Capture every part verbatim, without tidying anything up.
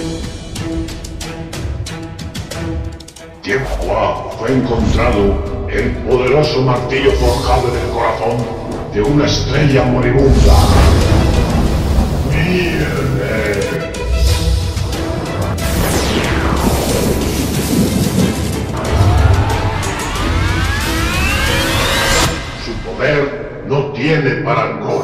Tiempo fue encontrado el poderoso martillo forjado en el corazón de una estrella moribunda. ¡Mierda! Su poder no tiene parangón.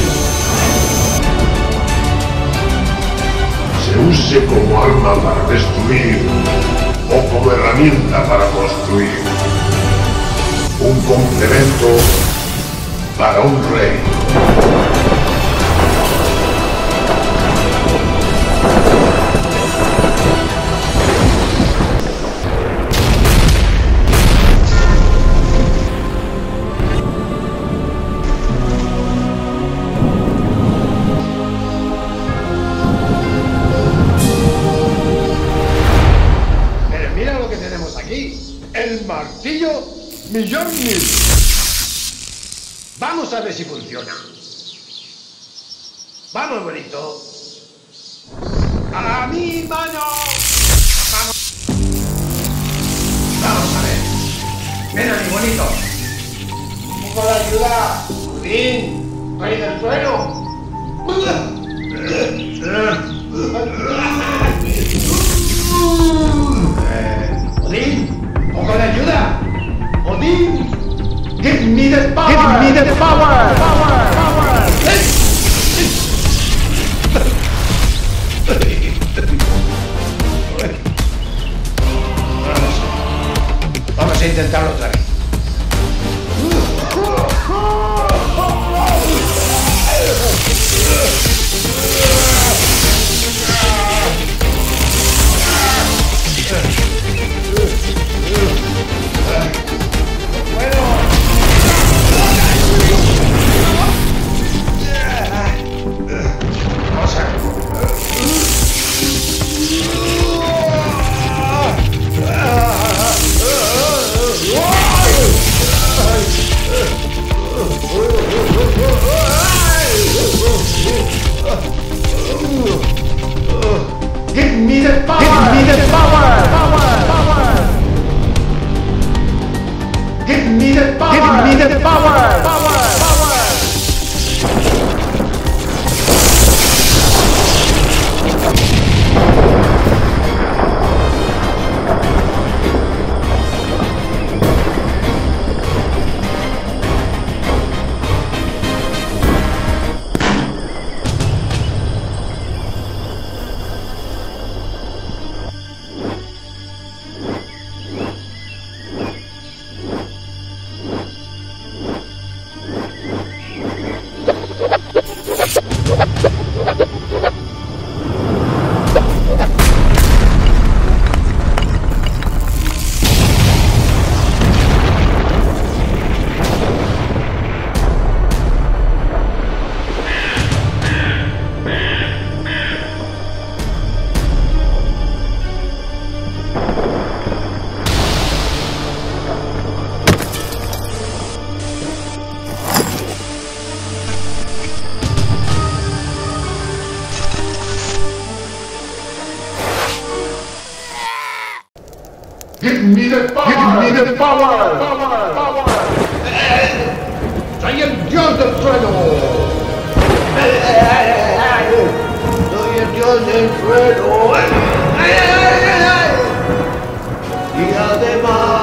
Se use como arma para destruir o como herramienta para construir. Un complemento para un rey. Pero mira lo que tenemos aquí. El martillo Mjolnir. Vamos a ver si funciona. Vamos, bonito. ¡A mi mano! Vamos. Vamos a ver. Ven a mi bonito. Un poco de ayuda. Odín, rey del trueno. Eh, Odín, un poco de ayuda. Odín. Give me the power! Give me the power! Power! Power! Vamos, vamos a intentarlo otra vez. Give me the power! Give me the power! Power! Power! Give me the power! Give me the power! Power! Power! Give me the power! Give me the power! Power! Power! ¡Soy el dios del trueno! ¡Soy el dios del trueno! Y además